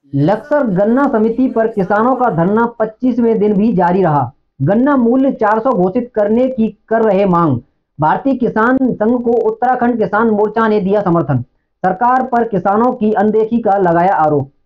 लक्सर गन्ना समिति पर किसानों का धरना 25वें दिन भी जारी रहा। गन्ना मूल्य 400 घोषित करने की कर रहे मांग। भारतीय किसान संघ को उत्तराखंड किसान मोर्चा ने दिया समर्थन। सरकार पर किसानों की अनदेखी का लगाया आरोप।